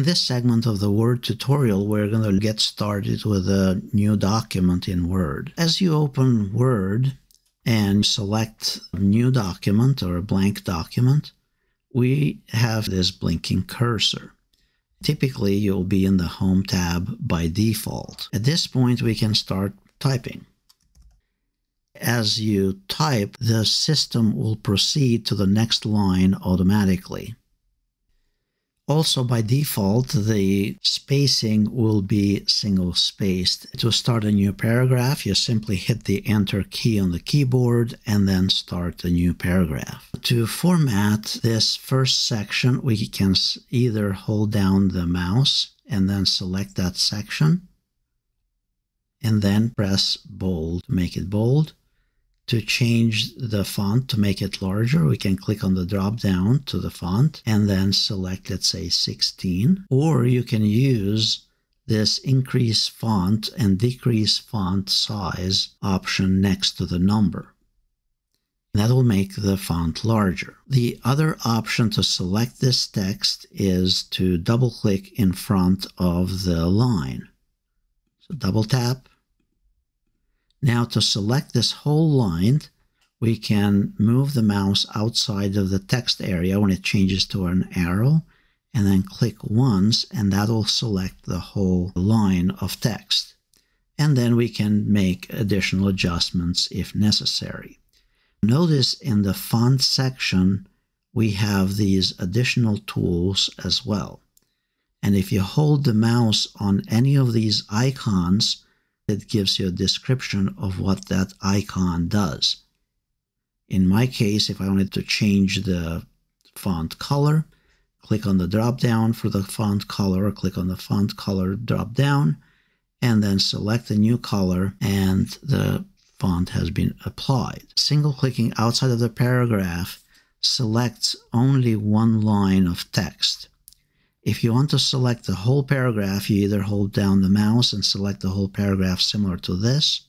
In this segment of the Word tutorial, we're going to get started with a new document in Word. As you open Word and select New Document or a blank document, we have this blinking cursor. Typically, you'll be in the Home tab by default. At this point, we can start typing. As you type, the system will proceed to the next line automatically. Also, by default, the spacing will be single-spaced. To start a new paragraph, you simply hit the Enter key on the keyboard and then start a new paragraph. To format this first section, we can either hold down the mouse and then select that section, and then press bold to make it bold. To change the font to make it larger, we can click on the drop down to the font and then select, let's say, 16. Or you can use this increase font and decrease font size option next to the number. That will make the font larger. The other option to select this text is to double click in front of the line. So double tap. Now to select this whole line, we can move the mouse outside of the text area when it changes to an arrow, and then click once, and that will select the whole line of text. And then we can make additional adjustments if necessary. Notice in the font section, we have these additional tools as well. And if you hold the mouse on any of these icons, it gives you a description of what that icon does. In my case, if I wanted to change the font color, click on the drop down for the font color, or click on the font color drop down, and then select a new color, and the font has been applied. Single clicking outside of the paragraph selects only one line of text. If you want to select the whole paragraph, you either hold down the mouse and select the whole paragraph similar to this,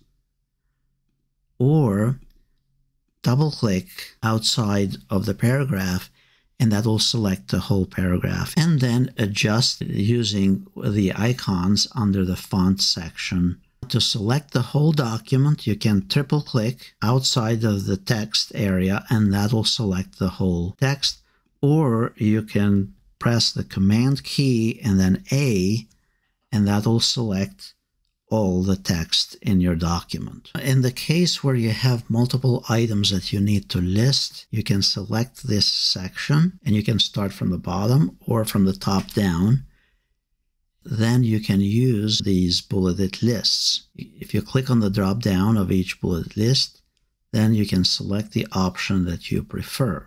or double-click outside of the paragraph, and that will select the whole paragraph. And then adjust using the icons under the font section. To select the whole document, you can triple-click outside of the text area, and that will select the whole text, or you can press the Command key and then A, and that will select all the text in your document. In the case where you have multiple items that you need to list, you can select this section, and you can start from the bottom or from the top down. Then you can use these bulleted lists. If you click on the drop down of each bulleted list, then you can select the option that you prefer.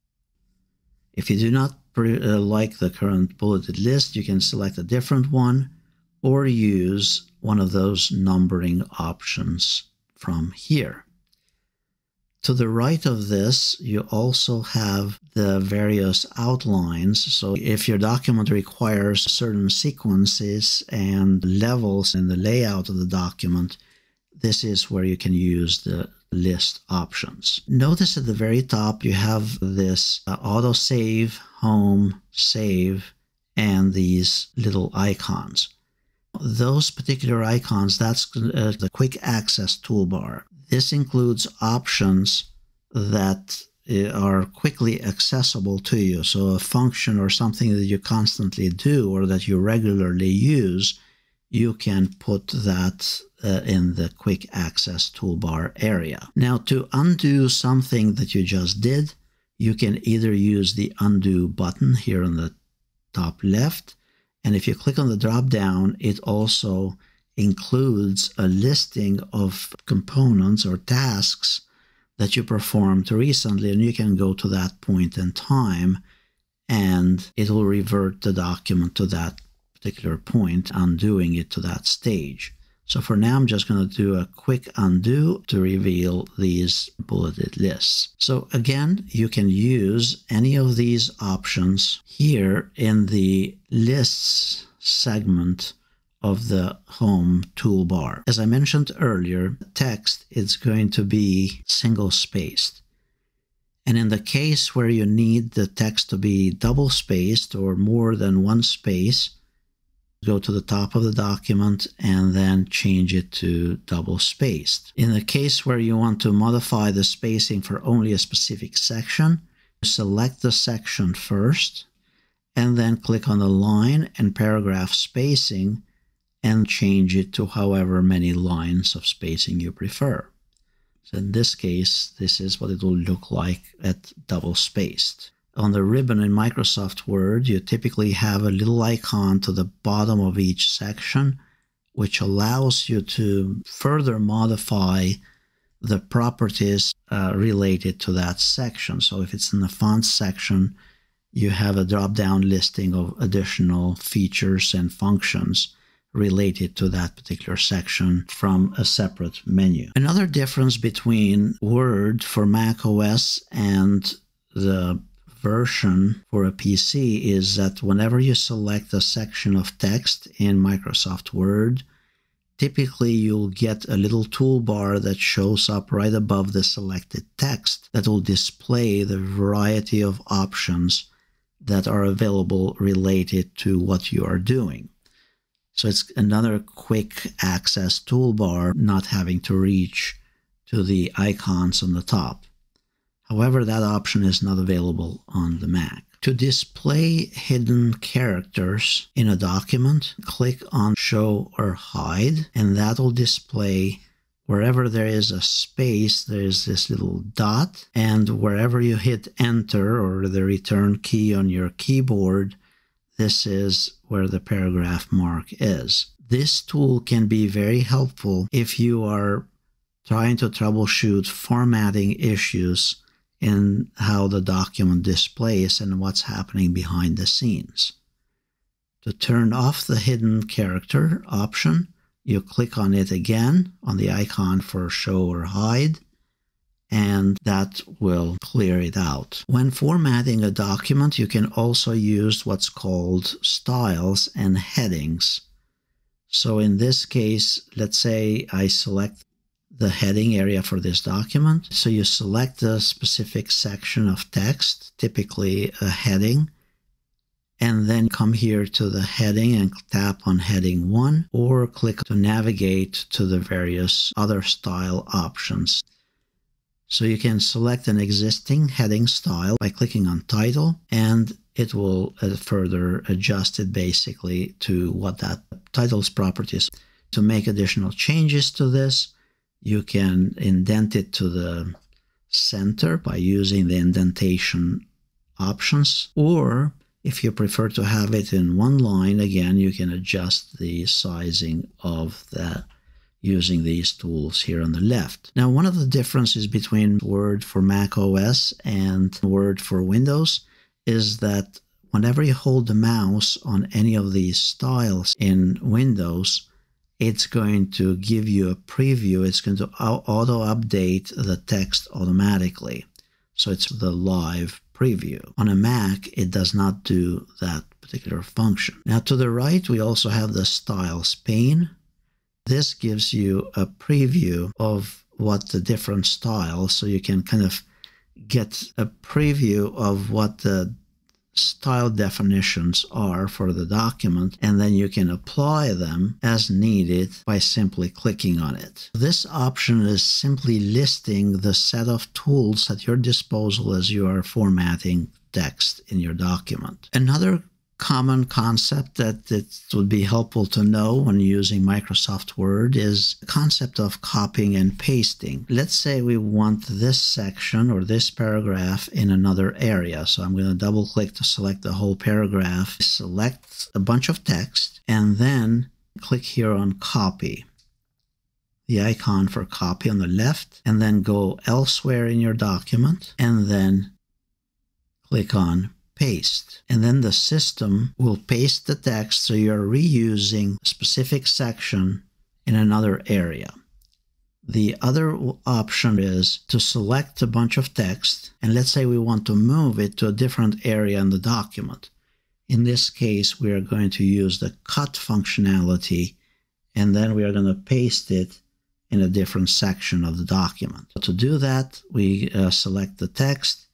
If you do not like the current bulleted list, you can select a different one or use one of those numbering options from here. To the right of this, you also have the various outlines. So if your document requires certain sequences and levels in the layout of the document, this is where you can use the list options. Notice at the very top you have this autosave, home, save, and these little icons. Those particular icons, that's the quick access toolbar. This includes options that are quickly accessible to you. So a function or something that you constantly do or that you regularly use, you can put that in the quick access toolbar area. Now, to undo something that you just did, you can either use the undo button here on the top left, and if you click on the drop down, it also includes a listing of components or tasks that you performed recently, and you can go to that point in time and it will revert the document to that particular point, undoing it to that stage. So for now, I'm just going to do a quick undo to reveal these bulleted lists. So again, you can use any of these options here in the lists segment of the home toolbar. As I mentioned earlier, text is going to be single-spaced. And in the case where you need the text to be double-spaced or more than one space, go to the top of the document and then change it to double-spaced. In the case where you want to modify the spacing for only a specific section, select the section first, and then click on the line and paragraph spacing and change it to however many lines of spacing you prefer. So in this case, this is what it will look like at double-spaced. On the ribbon in Microsoft Word, you typically have a little icon to the bottom of each section, which allows you to further modify the properties related to that section. So if it's in the font section, you have a drop-down listing of additional features and functions related to that particular section from a separate menu. Another difference between Word for Mac OS and the version for a PC is that whenever you select a section of text in Microsoft Word, typically you'll get a little toolbar that shows up right above the selected text that will display the variety of options that are available related to what you are doing. So it's another quick access toolbar, not having to reach to the icons on the top. However, that option is not available on the Mac. To display hidden characters in a document, click on Show or Hide, and that will display wherever there is a space, there is this little dot, and wherever you hit Enter or the return key on your keyboard, this is where the paragraph mark is. This tool can be very helpful if you are trying to troubleshoot formatting issues in how the document displays and what's happening behind the scenes. To turn off the hidden character option, you click on it again on the icon for Show or Hide, and that will clear it out. When formatting a document, you can also use what's called styles and headings. So in this case, let's say I select the heading area for this document. So you select a specific section of text, typically a heading, and then come here to the heading and tap on heading 1, or click to navigate to the various other style options. So you can select an existing heading style by clicking on title, and it will further adjust it basically to what that title's properties. To make additional changes to this, you can indent it to the center by using the indentation options, or if you prefer to have it in one line, again, you can adjust the sizing of that using these tools here on the left. Now, one of the differences between Word for Mac OS and Word for Windows is that whenever you hold the mouse on any of these styles in Windows, it's going to give you a preview. It's going to auto-update the text automatically. So it's the live preview. On a Mac, it does not do that particular function. Now, to the right, we also have the Styles pane. This gives you a preview of what the different styles, so you can kind of get a preview of what the style definitions are for the document, and then you can apply them as needed by simply clicking on it. This option is simply listing the set of tools at your disposal as you are formatting text in your document. Another common concept that it would be helpful to know when using Microsoft Word is the concept of copying and pasting. Let's say we want this section or this paragraph in another area. So I'm going to double click to select the whole paragraph, select a bunch of text, and then click here on copy, the icon for copy on the left, and then go elsewhere in your document, and then click on paste. And then the system will paste the text, so you're reusing a specific section in another area. The other option is to select a bunch of text, and let's say we want to move it to a different area in the document. In this case, we are going to use the cut functionality, and then we are going to paste it in a different section of the document. To do that, we select the text,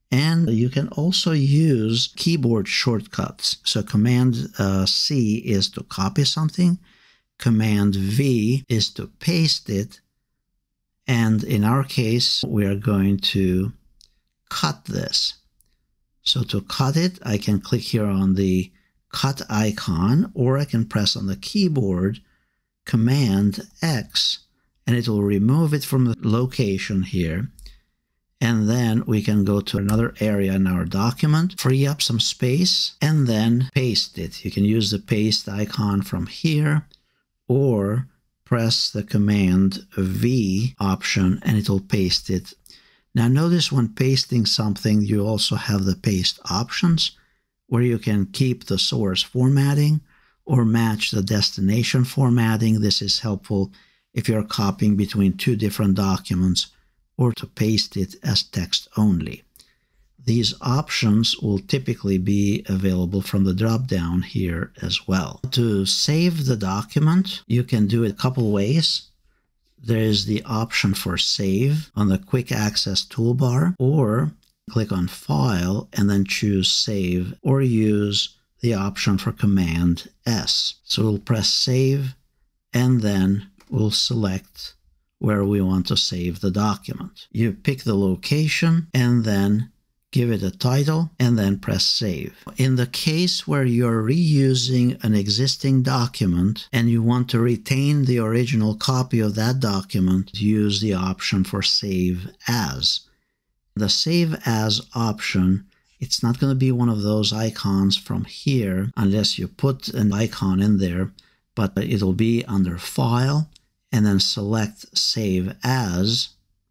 And you can also use keyboard shortcuts. So Command C is to copy something, Command V is to paste it, and in our case, we are going to cut this. So to cut it, I can click here on the cut icon, or I can press on the keyboard Command X, and it will remove it from the location here. And then we can go to another area in our document, free up some space, and then paste it. You can use the paste icon from here, or press the Command V option and it will paste it. Now notice when pasting something, you also have the paste options, where you can keep the source formatting or match the destination formatting. This is helpful if you're copying between two different documents, or to paste it as text only. These options will typically be available from the drop-down here as well. To save the document, you can do it a couple ways. There is the option for save on the quick access toolbar, or click on File and then choose Save, or use the option for Command S. So we'll press Save, and then we'll select where we want to save the document. You pick the location and then give it a title and then press Save. In the case where you're reusing an existing document and you want to retain the original copy of that document, use the option for Save As. The Save As option, it's not going to be one of those icons from here unless you put an icon in there, but it'll be under File, and then select Save As.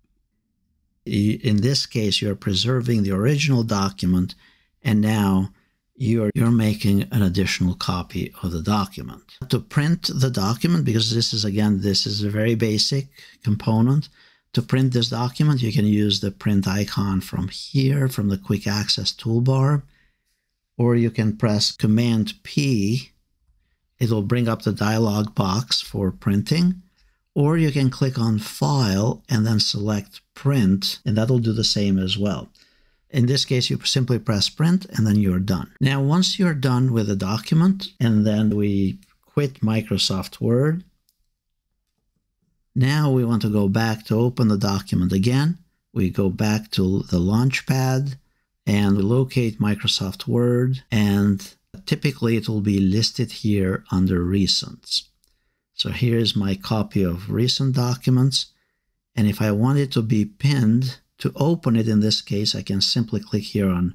In this case, you're preserving the original document, and now you're making an additional copy of the document. To print the document, because this is a very basic component, to print this document, you can use the print icon from here, from the quick access toolbar, or you can press Command P. It'll bring up the dialog box for printing. Or you can click on File and then select Print, and that'll do the same as well. In this case, you simply press Print and then you're done. Now, once you're done with the document, and then we quit Microsoft Word, now we want to go back to open the document again. We go back to the Launchpad and we locate Microsoft Word, and typically it will be listed here under Recents. So here's my copy of recent documents, and if I want it to be pinned, to open it in this case, I can simply click here on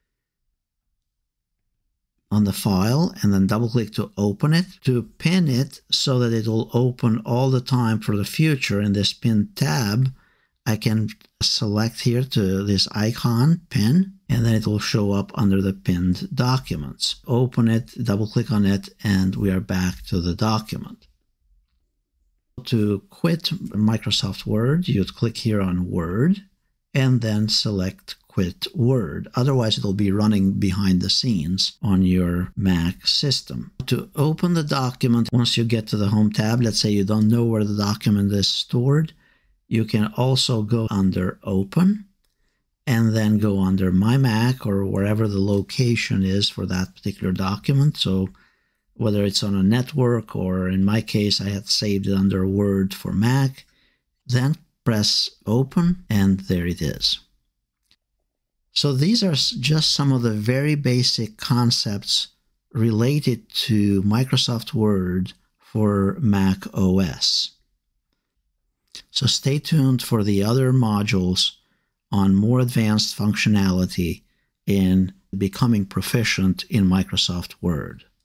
the file and then double click to open it. To pin it so that it will open all the time for the future in this Pin tab, I can select here to this icon, Pin, and then it will show up under the pinned documents. Open it, double click on it, and we are back to the document. To quit Microsoft Word, you'd click here on Word and then select Quit Word. Otherwise, it'll be running behind the scenes on your Mac system. To open the document, once you get to the Home tab, let's say you don't know where the document is stored, you can also go under Open and then go under My Mac or wherever the location is for that particular document. So whether it's on a network, or in my case, I had saved it under Word for Mac, then press Open, and there it is. So these are just some of the very basic concepts related to Microsoft Word for Mac OS. So stay tuned for the other modules on more advanced functionality in becoming proficient in Microsoft Word.